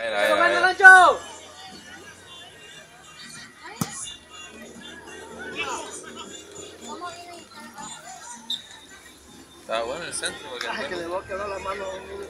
¡Está jugando, Lancho! Está bueno el centro porque Ay, que le voy a quedar la mano a un niño.